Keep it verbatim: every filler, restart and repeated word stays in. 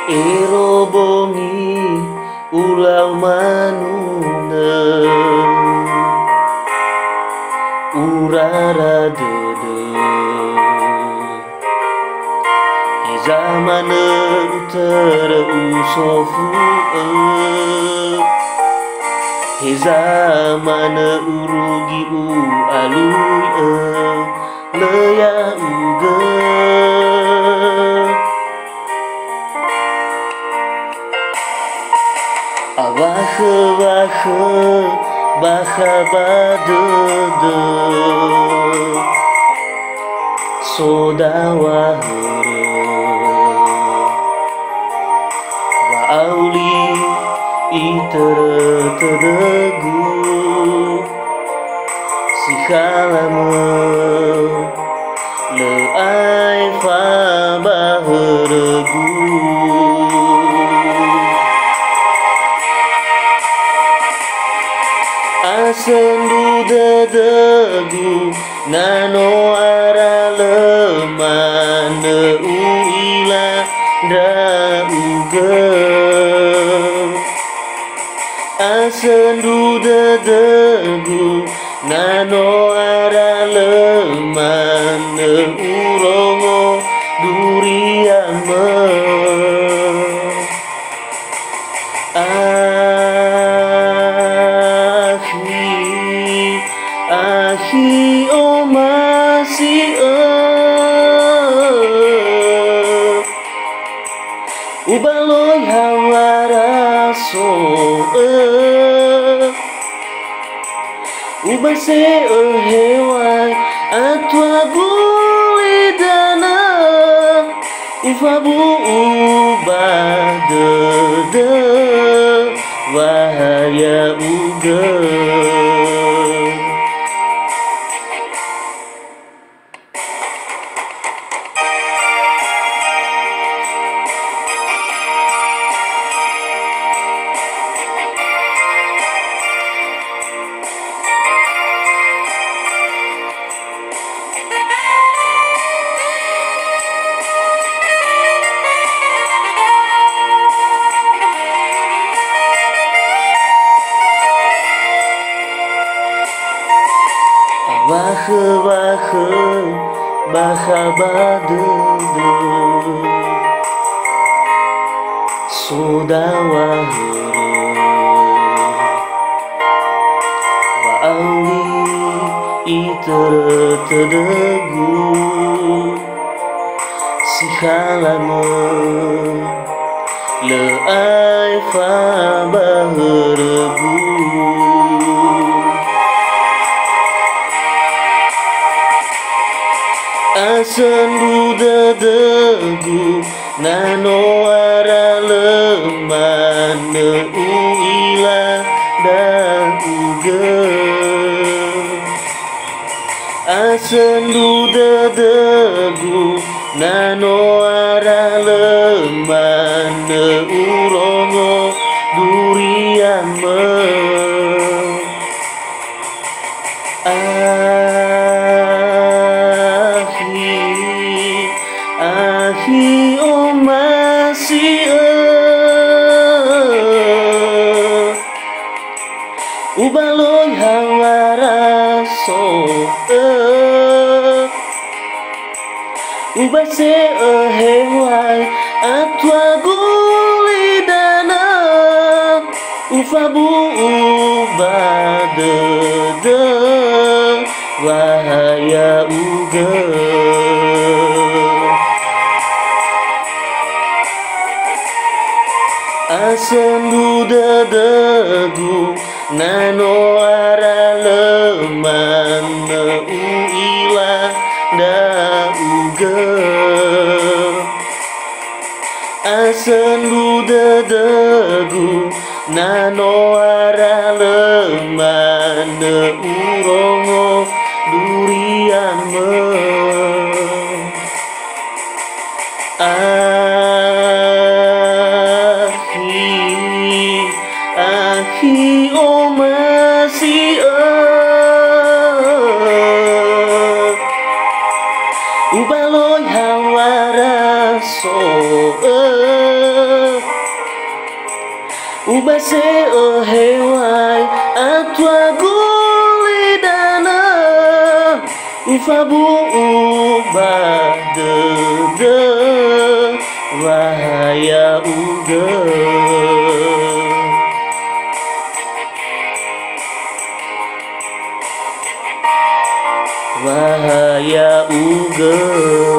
Ero bongi ulau manuna urara dede zaman utara usofu he zaman urugi u alui leya uga Abahe bahe baha badede sodawa here wa auli itere tedegu si halame le ai fa baheregu Asendu dedegu nano ara lemane uila drauge Asendu dedegu nano ara lemane urongo duriame Ahi o masih eh Ubaloi hawara so eh Ubase eh hewai atwa bulidana Ufabu ubadede wahaya uga Bahe bahe baha badede sodawa here wa auli itere tedegu si halame le ai fa baheregu Asendu dedegu nano ara lemane uila dauge Asendu dedegu nano ara lemane urongo duriame Ahi o masih eh Ubaloi hawara so eh Ubase eh hewai atwa gulidana Ufabu ubadede wahaya uga Asendu dedegu nano ara lemane uila dauge Asendu dedegu nano ara lemane urongo duriame Ahi o masih eh Ubaloi hawara so eh Ubase o hewai atwa gulidana ufabu uba de de wahaya uga wahaya uga